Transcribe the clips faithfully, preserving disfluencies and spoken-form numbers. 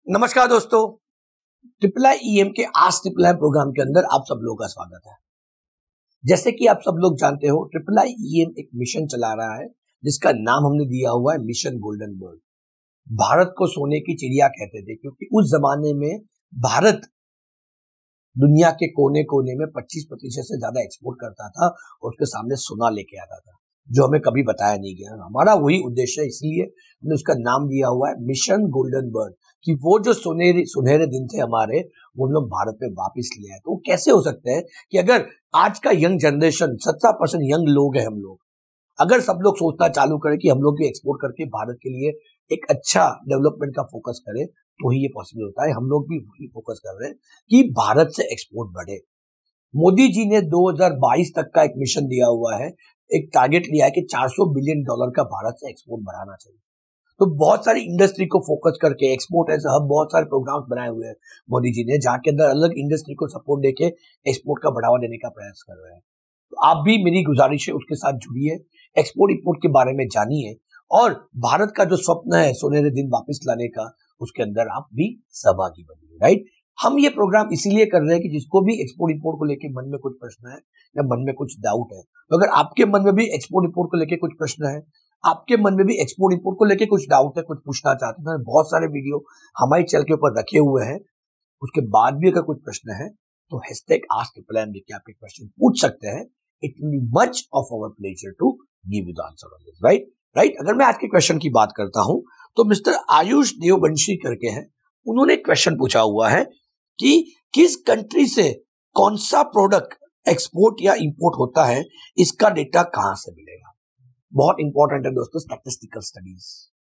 नमस्कार दोस्तों, triple I E M के आज ट्रिपल आई प्रोग्राम के अंदर आप सब लोगों का स्वागत है। जैसे कि आप सब लोग जानते हो, ट्रिपल आई ई एम एक मिशन चला रहा है जिसका नाम हमने दिया हुआ है मिशन गोल्डन बर्ड। भारत को सोने की चिड़िया कहते थे क्योंकि उस जमाने में भारत दुनिया के कोने कोने में पच्चीस प्रतिशत से ज्यादा एक्सपोर्ट करता था और उसके सामने सोना लेके आता था, जो हमें कभी बताया नहीं गया। हमारा वही उद्देश्य है, इसलिए हमने उसका नाम दिया हुआ है मिशन गोल्डन बर्ड कि वो जो सुनहरे सुनहरे दिन थे हमारे, वो लोग भारत में वापस ले आए। तो वो कैसे हो सकते हैं कि अगर आज का यंग जनरेशन सत्तर परसेंट यंग लोग हैं, हम लोग अगर सब लोग सोचना चालू करें कि हम लोग भी एक्सपोर्ट करके भारत के लिए एक अच्छा डेवलपमेंट का फोकस करें, तो ही ये पॉसिबल होता है। हम लोग भी वही फोकस कर रहे हैं कि भारत से एक्सपोर्ट बढ़े। मोदी जी ने दो हज़ार बाईस तक का एक मिशन दिया हुआ है, एक टारगेट लिया है कि चार सौ बिलियन डॉलर का भारत से एक्सपोर्ट बढ़ाना चाहिए। तो बहुत सारी इंडस्ट्री को फोकस करके एक्सपोर्ट एज हब बहुत सारे प्रोग्राम्स बनाए हुए हैं मोदी जी ने, जहां के अंदर अलग इंडस्ट्री को सपोर्ट देके एक्सपोर्ट का बढ़ावा देने का प्रयास कर रहे हैं। तो आप भी, मेरी गुजारिश है, उसके साथ जुड़िए, एक्सपोर्ट इंपोर्ट के बारे में जानिए और भारत का जो स्वप्न है सुनहरे दिन वापस लाने का, उसके अंदर आप भी सहभागी बनिए। राइट, हम ये प्रोग्राम इसीलिए कर रहे हैं कि जिसको भी एक्सपोर्ट इंपोर्ट को लेके मन में कुछ प्रश्न है या मन में कुछ डाउट है, तो अगर आपके मन में भी एक्सपोर्ट इंपोर्ट को लेके कुछ प्रश्न है, आपके मन में भी एक्सपोर्ट इंपोर्ट को लेके कुछ डाउट है, कुछ पूछना चाहते हैं, बहुत सारे वीडियो हमारे चैनल के ऊपर रखे हुए हैं। उसके बाद भी अगर कुछ प्रश्न है तो हैशटैग आस्क ट्रिपल आई लिख के आप एक क्वेश्चन पूछ सकते हैं। It will be much of our pleasure to give you the answer on this. Right right अगर मैं आज के क्वेश्चन की बात करता हूं तो मिस्टर आयुष देववंशी करके हैं, उन्होंने क्वेश्चन पूछा हुआ है कि किस कंट्री से कौन सा प्रोडक्ट एक्सपोर्ट या इंपोर्ट होता है, इसका डेटा कहां से मिलेगा। बहुत इंपॉर्टेंट है दोस्तों, स्टैटिस्टिकल स्टडीज।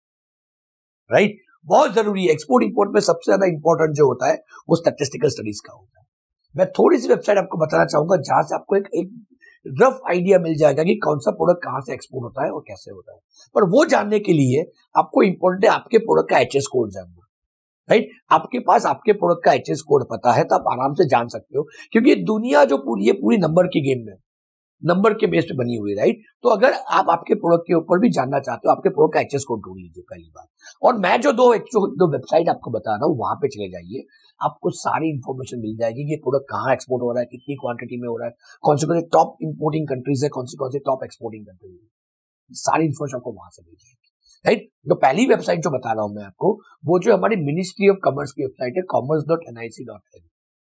राइट, बहुत जरूरी है। एक्सपोर्ट इंपोर्ट में सबसे ज्यादा इंपॉर्टेंट जो होता है वो स्टैटिस्टिकल स्टडीज का होता है। मैं थोड़ी सी वेबसाइट आपको बताना चाहूंगा जहां से आपको एक, एक रफ आइडिया मिल जाएगा कि कौन सा प्रोडक्ट कहां से एक्सपोर्ट होता है और कैसे होता है। पर वो जानने के लिए आपको इंपॉर्टेंट है आपके प्रोडक्ट का एच एस कोड जानना। Right right? आपके पास आपके प्रोडक्ट का एच एस कोड पता है तो आप आराम से जान सकते हो, क्योंकि दुनिया जो पूरी ये पूरी नंबर की गेम में, नंबर के बेस पे बनी हुई है। राइट, तो अगर आप आपके प्रोडक्ट के ऊपर भी जानना चाहते हो, आपके प्रोडक्ट का एच एस कोड ढूंढ लीजिए पहली बात। और मैं जो दो जो, दो वेबसाइट आपको बता रहा हूँ वहां पे चले जाइए, आपको सारी इंफॉर्मेशन मिल जाएगी कि ये प्रोडक्ट कहाँ एक्सपोर्ट हो रहा है, कितनी क्वांटिटी में हो रहा है, कौन से कौन से टॉप इंपोर्टिंग कंट्रीज है, कौन से कौन से टॉप एक्सपोर्टिंग कंट्रीज है, सारी इंफॉर्मेशन आपको वहां से मिल जाएगी। Right right? तो पहली वेबसाइट जो बता रहा हूं मैं आपको, वो जो हमारी मिनिस्ट्री ऑफ कॉमर्स की वेबसाइट है commerce dot N I C dot in.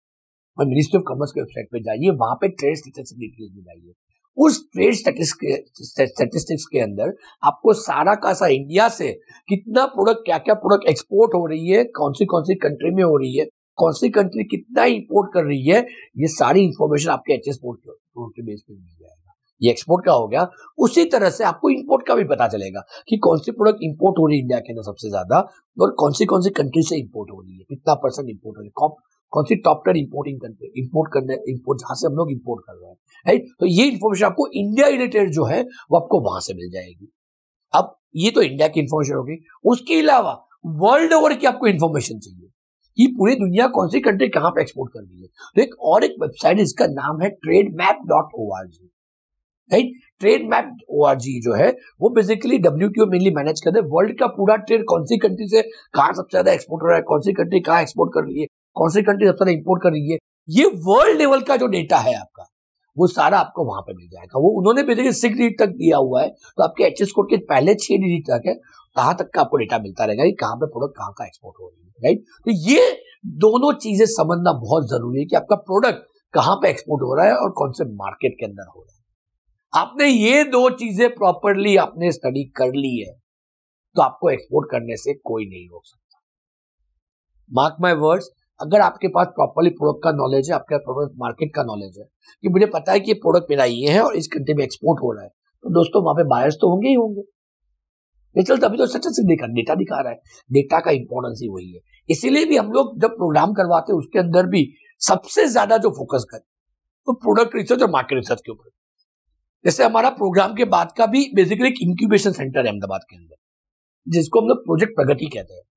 और मिनिस्ट्री ऑफ कॉमर्स की वेबसाइट पे जाइए, वहां पे ट्रेड स्टैटिस्टिक्स डिटेल्स में जाइए। उस ट्रेड स्टैटिस्टिक्स के अंदर आपको सारा का सारा इंडिया से कितना प्रोडक्ट, क्या क्या प्रोडक्ट एक्सपोर्ट हो रही है, कौन सी कौन सी कंट्री में हो रही है, कौन सी कंट्री कितना इंपोर्ट कर रही है, ये सारी इंफॉर्मेशन आपके एच एस कोड के बेस पे मिल जाएगा। ये एक्सपोर्ट का हो गया। उसी तरह से आपको इंपोर्ट का भी पता चलेगा कि कौन सी प्रोडक्ट इंपोर्ट हो रही है इंडिया के अंदर सबसे ज्यादा, और कौन सी कौन सी कंट्री से इंपोर्ट हो रही है, कितना परसेंट इंपोर्ट हो रही है, कौन सी top ten importing country import करने इंपोर्ट जहां से हम लोग इंपोर्ट कर रहे हैं। राइट, तो ये इंफॉर्मेशन आपको इंडिया रिलेटेड जो है वो आपको वहां से मिल जाएगी। अब ये तो इंडिया की इंफॉर्मेशन होगी, उसके अलावा वर्ल्ड ओवर की आपको इंफॉर्मेशन चाहिए कि पूरी दुनिया कौन सी कंट्री कहां पे एक्सपोर्ट कर रही है। तो एक और एक वेबसाइट, इसका नाम है trade map dot O R G. Right, trade map O R G जो है वो basically W T O mainly manage कर रहे हैं। वर्ल्ड का पूरा ट्रेड कौन सी कंट्री से कहां सबसे ज्यादा एक्सपोर्ट हो रहा है, कौन सी कंट्री कहां एक्सपोर्ट कर रही है, कौन सी कंट्री सबसे ज्यादा इंपोर्ट कर रही है, ये वर्ल्ड लेवल का जो डेटा है आपका, वो सारा आपको वहां पे मिल जाएगा। वो उन्होंने बेसिकली सिक्स डिजिट तक दिया हुआ है, तो आपके एच एस कोड के पहले छह डिजिट तक है, कहां तक का आपको डेटा मिलता रहेगा कि कहां पे प्रोडक्ट कहां का एक्सपोर्ट हो रही है। राइट, तो ये दोनों चीजें समझना बहुत जरूरी है कि आपका प्रोडक्ट कहां पे एक्सपोर्ट हो रहा है और कौन से मार्केट के अंदर हो रहा है। आपने ये दो चीजें प्रॉपरली आपने स्टडी कर ली है तो आपको एक्सपोर्ट करने से कोई नहीं रोक सकता। मार्क माय वर्ड्स, अगर आपके पास प्रॉपरली प्रोडक्ट का नॉलेज है, आपके प्रोडक्ट मार्केट का नॉलेज है कि मुझे पता है कि ये प्रोडक्ट मेरा ये है और इस कंट्री में एक्सपोर्ट हो रहा है, तो दोस्तों वहां पे बायर्स तो होंगे ही होंगे। चल तभी तो सच देखा डेटा दिखा रहा है, डेटा का इंपॉर्टेंस ही वही है। इसीलिए भी हम लोग जब प्रोग्राम करवाते हैं उसके अंदर भी सबसे ज्यादा जो फोकस करें तो प्रोडक्ट रिसर्च और मार्केट रिसर्च के ऊपर। जैसे हमारा प्रोग्राम के बाद का भी बेसिकली एक इंक्यूबेशन सेंटर है अहमदाबाद के अंदर, जिसको हम लोग प्रोजेक्ट प्रगति कहते हैं।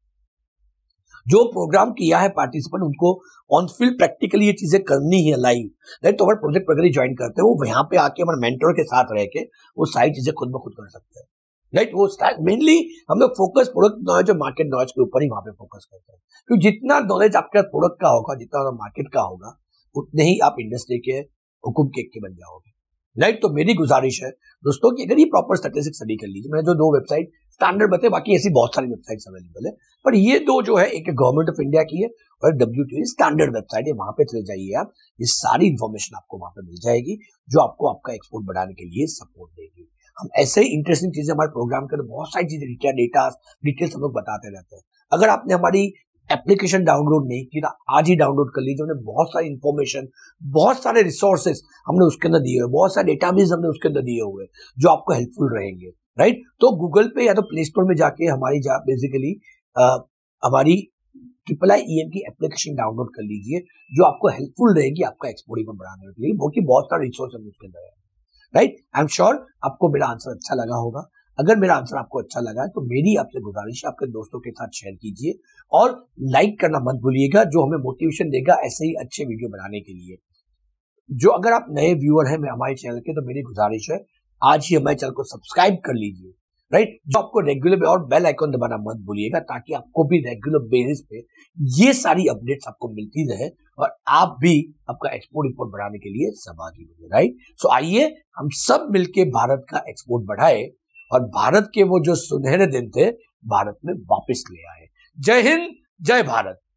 जो प्रोग्राम किया है पार्टिसिपेंट, उनको ऑन फील्ड प्रैक्टिकली ये चीजें करनी है लाइव। राइट, तो हमारे प्रोजेक्ट प्रगति ज्वाइन करते हैं, वो यहाँ पे आके हमारे मेंटर के साथ रह के वो सारी चीजें खुद ब खुद कर सकते हैं। राइट। वो मेनली हम लोग फोकस प्रोडक्ट नॉलेज और मार्केट नॉलेज के ऊपर ही वहां पे फोकस करते हैं, क्योंकि जितना नॉलेज आपका प्रोडक्ट का होगा, जितना मार्केट का होगा, उतने ही आप इंडस्ट्री के हुकुम के के बन जाओगे, राइट। तो मेरी गुजारिश है दोस्तों कि अगर ये प्रॉपर स्टैटिस्टिक्स स्टडी कर लीजिए, मैंने जो दो वेबसाइट स्टैंडर्ड बताए, बाकी ऐसी बहुत सारी वेबसाइट्स अवेलेबल है, पर ये दो जो है, एक गवर्नमेंट ऑफ इंडिया की है और डब्ल्यूटीओ स्टैंडर्ड वेबसाइट है, वहां पे चले जाइए आप, ये सारी इंफॉर्मेशन आपको वहां पे मिल जाएगी जो आपको आपका एक्सपोर्ट बढ़ाने के लिए सपोर्ट देगी। हम ऐसे ही इंटरेस्टिंग चीजें हमारे प्रोग्राम के अंदर बहुत सारी चीजें, डेटा डेटा डिटेल्स हम लोग बताते रहते हैं। अगर आपने हमारी एप्लीकेशन डाउनलोड नहीं की तो आज ही डाउनलोड कर लीजिए। हमने बहुत सारी इंफॉर्मेशन, बहुत सारे रिसोर्सेज हमने उसके अंदर दिए हुए, बहुत सारे डेटाबेस हमने उसके अंदर दिए हुए जो आपको हेल्पफुल रहेंगे, राइट। तो गूगल पे या तो प्ले स्टोर में जाके हमारी जा बेसिकली हमारी ट्रिपल आई ई एम की एप्लीकेशन डाउनलोड कर लीजिए, जो आपको हेल्पफुल रहेगी आपका एक्सपोर्ट इनकम बढ़ाने के लिए, क्योंकि बहुत सारे रिसोर्स हम उसके अंदर है, राइट। आई एम श्योर आपको मेरा आंसर अच्छा लगा होगा। अगर मेरा आंसर आपको अच्छा लगा है तो मेरी आपसे गुजारिश है, आपके दोस्तों के साथ शेयर कीजिए और लाइक करना मत भूलिएगा, जो हमें मोटिवेशन देगा ऐसे ही अच्छे वीडियो बनाने के लिए। जो अगर आप नए व्यूअर हैं हमारे चैनल के, तो मेरी गुजारिश है आज ही हमारे चैनल को सब्सक्राइब कर लीजिए, राइट। जो आपको रेगुलर और बेल आइकन दबाना मत भूलिएगा, ताकि आपको भी रेगुलर बेसिस पे ये सारी अपडेट्स आपको मिलती रहे और आप भी आपका एक्सपोर्ट इंपोर्ट बढ़ाने के लिए सहभागी बने, राइट। सो आइए हम सब मिलके भारत का एक्सपोर्ट बढ़ाए और भारत के वो जो सुनहरे दिन थे भारत में वापस ले आए। जय हिंद, जय भारत।